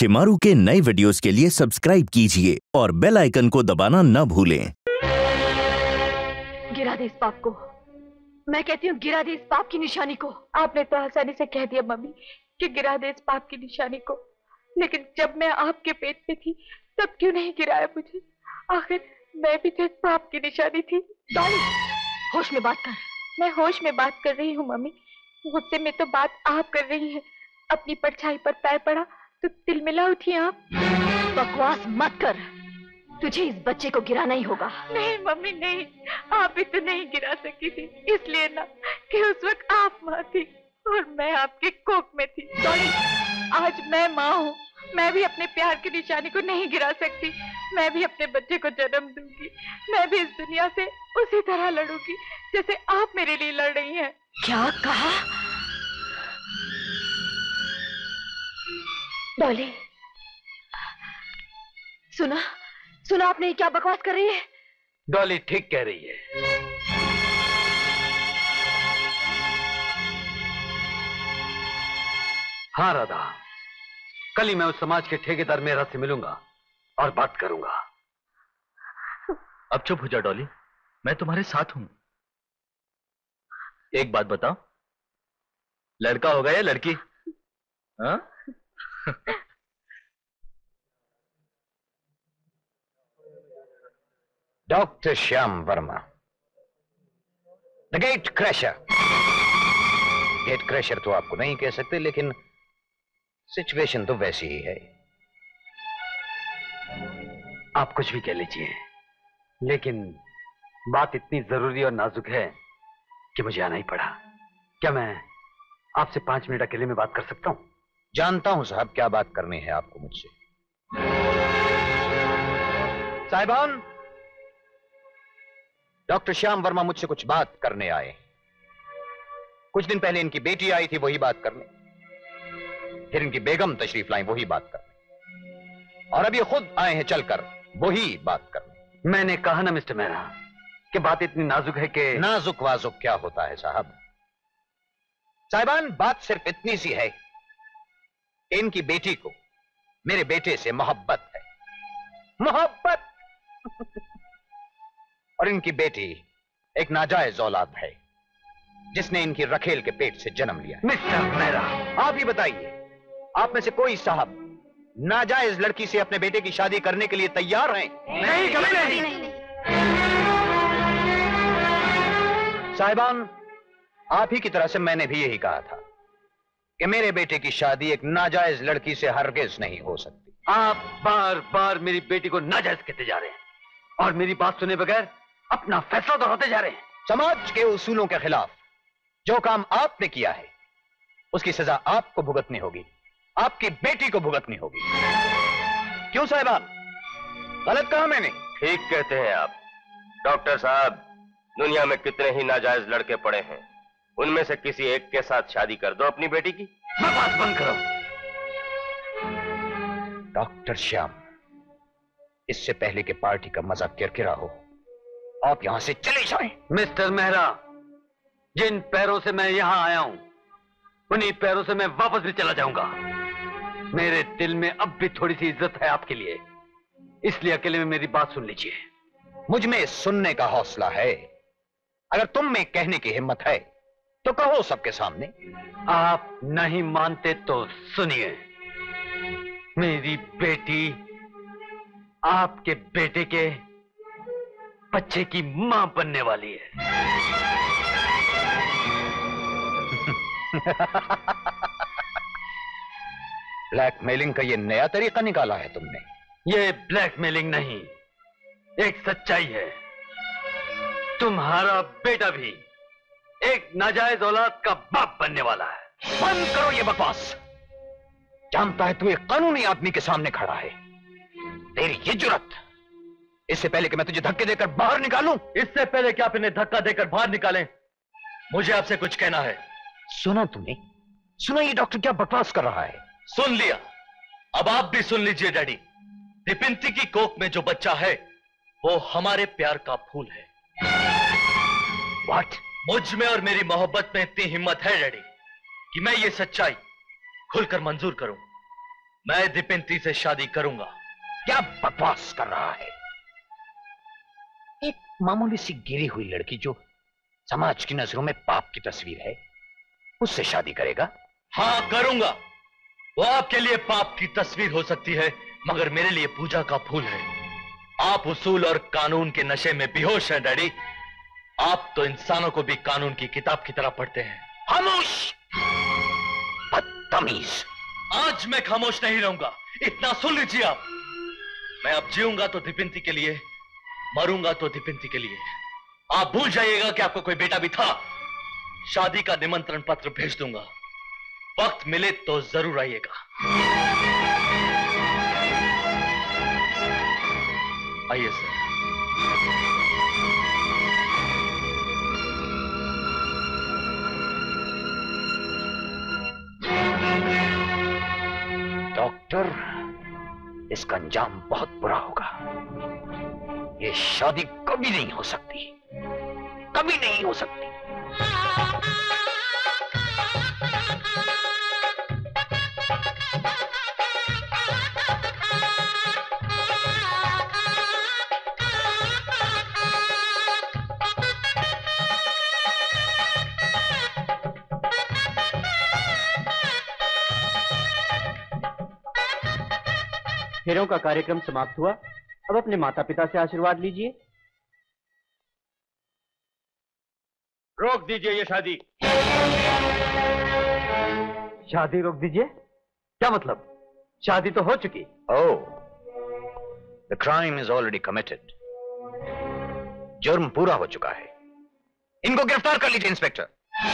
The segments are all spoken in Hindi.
शिमारू के नए वीडियोस के लिए सब्सक्राइब कीजिए और बेल आइकन को दबाना न भूलें। गिरा दे इस पाप को, मैं कहती हूँ गिरा दे इस पाप की निशानी को। आपने तो आसानी से कह दिया मम्मी कि गिरा दे इस पाप की निशानी को, लेकिन जब मैं आपके पेट में थी तब क्यों नहीं गिराया मुझे? आखिर मैं भी तो इस पाप की निशानी थी। डॉली, होश में बात कर। मैं होश में बात कर रही हूँ मम्मी, गुस्से में तो बात आप कर रही हैं। अपनी परछाई पर पैर पड़ा तो तिलमिला उठी आप। बकवास मत कर, तुझे इस बच्चे को गिराना ही होगा। नहीं मम्मी नहीं, आप भी तो नहीं गिरा सकी थी, इसलिए ना कि उस वक्त आप माँ थी और मैं आपके कोख में थी। डॉली, आज मैं माँ हूँ, मैं भी अपने प्यार की निशानी को नहीं गिरा सकती। मैं भी अपने बच्चे को जन्म दूंगी, मैं भी इस दुनिया से उसी तरह लड़ूंगी जैसे आप मेरे लिए लड़ रही हैं। क्या कहा? डॉली, सुना सुना आपने क्या बकवास कर रही है? डॉली ठीक कह रही है। हाँ राधा, कल ही मैं उस समाज के ठेकेदार मेहरा से मिलूंगा और बात करूंगा। अब चुप हो जा डॉली, मैं तुम्हारे साथ हूं। एक बात बताओ, लड़का होगा या लड़की? हाँ? Doctor Shyam Varma, the gate crasher. Gate crasher तो आपको नहीं कह सकते, लेकिन सिचुएशन तो वैसी ही है। आप कुछ भी कह लीजिए, लेकिन बात इतनी जरूरी और नाजुक है कि मुझे आना ही पड़ा। क्या मैं आपसे 5 मिनट अकेले में बात कर सकता हूं? जानता हूं साहब क्या बात करनी है आपको मुझसे। साहिबान, डॉक्टर श्याम वर्मा मुझसे कुछ बात करने आए। कुछ दिन पहले इनकी बेटी आई थी वही बात करने, फिर इनकी बेगम तशरीफ लाई वही बात करने, और अब ये खुद आए हैं चलकर वही बात करने। मैंने कहा ना मिस्टर मेहरा कि बात इतनी नाजुक है कि... नाजुक वाजुक क्या होता है साहब? साहिबान, बात सिर्फ इतनी सी है कि इनकी बेटी को मेरे बेटे से मोहब्बत है। मोहब्बत। और इनकी बेटी एक नाजायज औलाद है जिसने इनकी रखेल के पेट से जन्म लिया। मिस्टर मेहरा, आप ही बताइए, आप में से कोई साहब नाजायज लड़की से अपने बेटे की शादी करने के लिए तैयार हैं? नहीं, कभी नहीं। साहिबान, आप ही की तरह से मैंने भी यही कहा था कि मेरे बेटे की शादी एक नाजायज लड़की से हरगिज नहीं हो सकती। आप बार बार मेरी बेटी को नाजायज कहते जा रहे हैं और मेरी बात सुने बगैर अपना फैसला दोहराते जा रहे हैं। समाज के उसूलों के खिलाफ जो काम आपने किया है उसकी सजा आपको भुगतनी होगी, आपकी बेटी को भुगतनी होगी। क्यों साहिबान, गलत कहा मैंने? ठीक कहते हैं आप। डॉक्टर साहब, दुनिया में कितने ही नाजायज लड़के पड़े हैं, उनमें से किसी एक के साथ शादी कर दो अपनी बेटी की। बकवास बंद करो। डॉक्टर श्याम, इससे पहले कि पार्टी का मजा किरकिरा हो, आप यहां से चले जाएं। मिस्टर मेहरा, जिन पैरों से मैं यहां आया हूं उन्हीं पैरों से मैं वापस भी चला जाऊंगा। मेरे दिल में अब भी थोड़ी सी इज्जत है आपके लिए, इसलिए अकेले में मेरी बात सुन लीजिए। मुझ में सुनने का हौसला है, अगर तुम में कहने की हिम्मत है तो कहो सबके सामने। आप नहीं मानते तो सुनिए, मेरी बेटी आपके बेटे के बच्चे की मां बनने वाली है। ब्लैकमेलिंग का ये नया तरीका निकाला है तुमने। ये ब्लैकमेलिंग नहीं, एक सच्चाई है। तुम्हारा बेटा भी एक नाजायज औलाद का बाप बनने वाला है। बंद करो ये बकवास। जानता है तू एक कानूनी आदमी के सामने खड़ा है, तेरी ये जुर्रत। इससे पहले कि मैं तुझे धक्के देकर बाहर निकालूं, इससे पहले कि आप इन्हें धक्का देकर बाहर निकालें, मुझे आपसे कुछ कहना है। सुना तुमने? सुना ये डॉक्टर क्या बकवास कर रहा है? सुन लिया, अब आप भी सुन लीजिए डैडी। रिपिंती की कोख में जो बच्चा है वो हमारे प्यार का फूल है। What? मुझ में और मेरी मोहब्बत में इतनी हिम्मत है डैडी कि मैं ये सच्चाई खुलकर मंजूर करूं। मैं दीपिंती से शादी करूंगा। क्या बकवास कर रहा है? एक मामूली सी गिरी हुई लड़की जो समाज की नजरों में पाप की तस्वीर है, उससे शादी करेगा? हाँ करूंगा। वो आपके लिए पाप की तस्वीर हो सकती है, मगर मेरे लिए पूजा का फूल है। आप उसूल और कानून के नशे में बेहोश हैं डैडी। आप तो इंसानों को भी कानून की किताब की तरह पढ़ते हैं। खामोश, बदतमीज। आज मैं खामोश नहीं रहूंगा, इतना सुन लीजिए आप। मैं अब जीऊंगा तो दीपिंती के लिए, मरूंगा तो दीपिंती के लिए। आप भूल जाइएगा कि आपको कोई बेटा भी था। शादी का निमंत्रण पत्र भेज दूंगा, वक्त मिले तो जरूर आइएगा। आइए सर। डॉक्टर, इसका अंजाम बहुत बुरा होगा। ये शादी कभी नहीं हो सकती, कभी नहीं हो सकती। फेरों का कार्यक्रम समाप्त हुआ। अब अपने माता पिता से आशीर्वाद लीजिए। रोक दीजिए ये शादी। शादी रोक दीजिए? क्या मतलब? शादी तो हो चुकी। Oh, the crime is already committed. जुर्म पूरा हो चुका है। इनको गिरफ्तार कर लीजिए इंस्पेक्टर।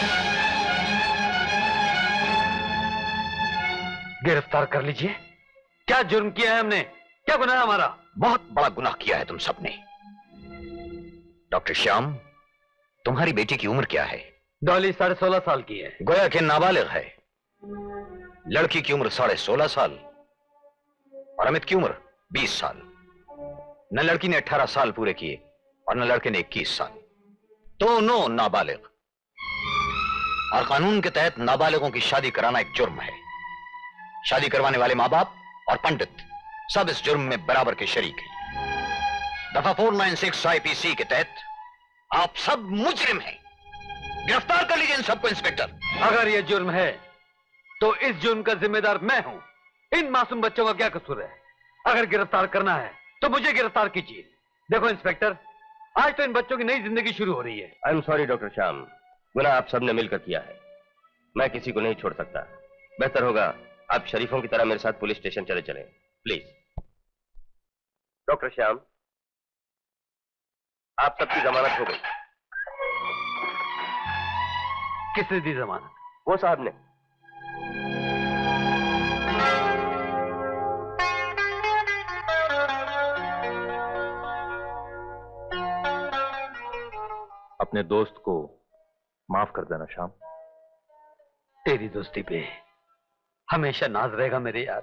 गिरफ्तार कर लीजिए? क्या जुर्म किया है हमने? क्या गुनाह है हमारा? बहुत बड़ा गुनाह किया है तुम सबने। डॉक्टर श्याम, तुम्हारी बेटी की उम्र क्या है? डॉली 16.5 साल की है। गोया के नाबालिग है। लड़की की उम्र 16.5 साल और अमित की उम्र 20 साल। न लड़की ने 18 साल पूरे किए और न लड़के ने 21 साल। दोनों नाबालिग। और कानून के तहत नाबालिगों की शादी कराना एक जुर्म है। शादी करवाने वाले मां बाप और पंडित सब इस जुर्म में बराबर के शरीक हैं। दफा 496 आईपीसी के तहत आप सब मुजरिम हैं। गिरफ्तार कर लीजिए इन सबको इंस्पेक्टर। अगर यह जुर्म है तो इस जुर्म का जिम्मेदार मैं हूं। इन मासूम बच्चों का क्या कसूर है? अगर गिरफ्तार करना है तो मुझे गिरफ्तार कीजिए। देखो इंस्पेक्टर, आज तो इन बच्चों की नई जिंदगी शुरू हो रही है। I am sorry doctor Shyam, गुनाह आप सबने मिलकर किया है। मैं किसी को नहीं छोड़ सकता। बेहतर होगा आप शरीफों की तरह मेरे साथ पुलिस स्टेशन चले चलें, प्लीज। डॉक्टर श्याम, आप सबकी जमानत हो गई। किसने दी जमानत? वो साहब ने। अपने दोस्त को माफ कर देना श्याम। तेरी दोस्ती पे हमेशा नाज रहेगा मेरे यार।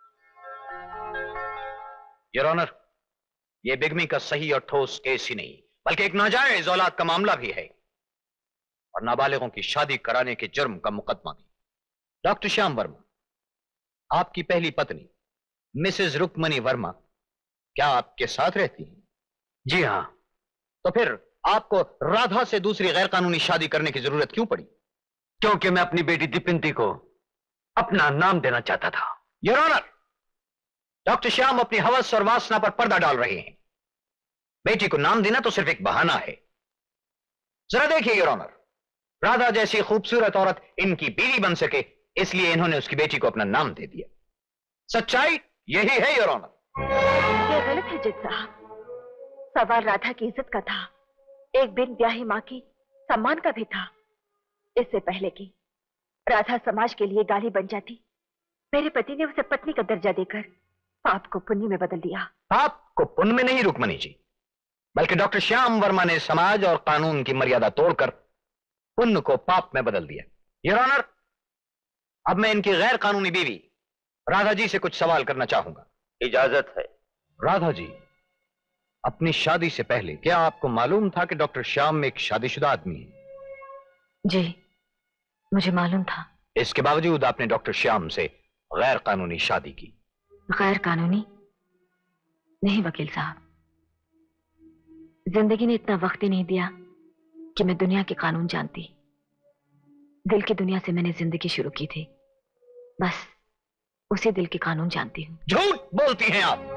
योर ऑनर, यह बिगमी का सही और ठोस केस ही नहीं बल्कि एक नाजायज औलाद का मामला भी है और नाबालिगों की शादी कराने के जुर्म का मुकदमा भी। डॉक्टर श्याम वर्मा, आपकी पहली पत्नी मिसेस रुक्मणी वर्मा क्या आपके साथ रहती हैं? जी हां। तो फिर आपको राधा से दूसरी गैर कानूनी शादी करने की जरूरत क्यों पड़ी? क्योंकि मैं अपनी बेटी दीपिंती को अपना नाम देना चाहता था। योर ऑनर, डॉक्टर श्याम अपनी हवस और वासना पर पर्दा डाल रहे हैं। बेटी को नाम देना तो सिर्फ एक बहाना है। जरा देखिए योर ऑनर, राधा जैसी खूबसूरत औरत इनकी बीवी बन सके इसलिए इन्होंने उसकी बेटी को अपना नाम दे दिया। सच्चाई यही है योर ऑनर। यह गलत है जज साहब। सवाल राधा की इज्जत का था, एक बिन ब्याही मां की सम्मान का भी था। इससे पहले कि राधा समाज के लिए गाली बन जाती, मेरे पति ने उसे पत्नी का दर्जा देकर पाप को पुण्य में बदल दिया। पाप को पुण्य में नहीं रुक्मणी जी, बल्कि डॉक्टर श्याम वर्मा ने समाज और कानून की मर्यादा तोड़कर पुण्य को पाप में बदल दिया। योर ऑनर, अब मैं इनकी गैर कानूनी बीवी राधा जी से कुछ सवाल करना चाहूंगा। इजाजत है। राधा जी, अपनी शादी से पहले क्या आपको मालूम था कि डॉक्टर श्याम एक शादीशुदा आदमी है? जी, मुझे मालूम था। इसके बावजूद आपने डॉक्टर श्याम से गैर कानूनी शादी की। गैर कानूनी नहीं वकील साहब, जिंदगी ने इतना वक्त ही नहीं दिया कि मैं दुनिया के कानून जानती। दिल की दुनिया से मैंने जिंदगी शुरू की थी, बस उसी दिल के कानून जानती हूँ। झूठ बोलती हैं आप।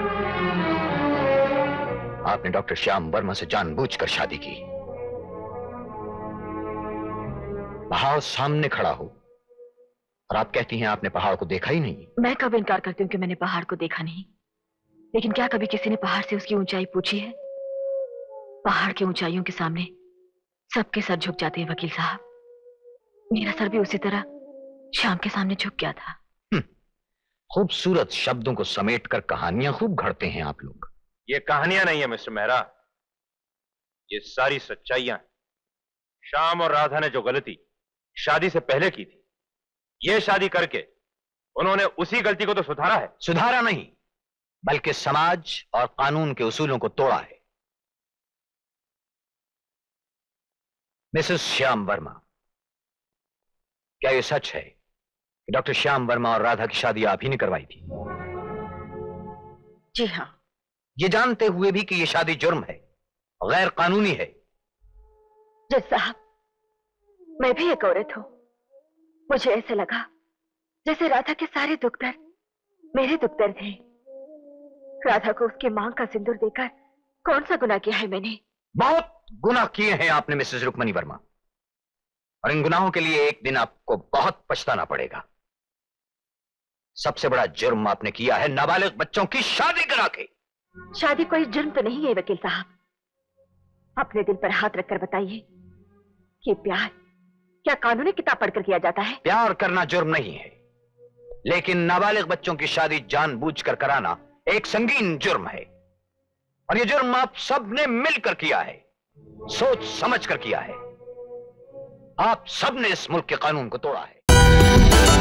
आपने डॉक्टर श्याम वर्मा से जानबूझकर शादी की। पहाड़ सामने खड़ा हो और आप कहती हैं आपने पहाड़ को देखा ही नहीं। मैं कब इनकार करती हूँ कि मैंने पहाड़ को देखा नहीं, लेकिन क्या कभी किसी ने पहाड़ से उसकी ऊंचाई पूछी है? पहाड़ की ऊंचाइयों के सामने सबके सर झुक जाते हैं वकील साहब। मेरा सर भी उसी तरह शाम के सामने झुक गया था। खूबसूरत शब्दों को समेटकर कहानियां खूब घड़ते हैं आप लोग। ये कहानियां नहीं है मिस्टर मेहरा, ये सारी सच्चाइयां हैं। श्याम और राधा ने जो गलती शादी से पहले की थी, ये शादी करके उन्होंने उसी गलती को तो सुधारा है। सुधारा नहीं, बल्कि समाज और कानून के उसूलों को तोड़ा है। मिसेस श्याम वर्मा, क्या यह सच है कि डॉक्टर श्याम वर्मा और राधा की शादी आप ही ने करवाई थी? जी हाँ। ये जानते हुए भी कि यह शादी जुर्म है, गैर कानूनी है। जज साहब, मैं भी एक औरत हूं। मुझे ऐसे लगा जैसे राधा के सारे दुख दर्द मेरे दुख दर्द थे। राधा को उसकी मांग का सिंदूर देकर कौन सा गुनाह किया है मैंने? बहुत गुनाह किए हैं आपने मिसेस रुक्मणी वर्मा, और इन गुनाहों के लिए एक दिन आपको बहुत पछताना पड़ेगा। सबसे बड़ा जुर्म आपने किया है नाबालिग बच्चों की शादी करा के। शादी कोई जुर्म तो नहीं है वकील साहब। अपने दिल पर हाथ रखकर बताइए कि प्यार क्या कानूनी किताब पढ़कर किया जाता है? प्यार करना जुर्म नहीं है, लेकिन नाबालिग बच्चों की शादी जानबूझकर कराना एक संगीन जुर्म है। और यह जुर्म आप सब ने मिलकर किया है, सोच समझ कर किया है। आप सब ने इस मुल्क के कानून को तोड़ा है।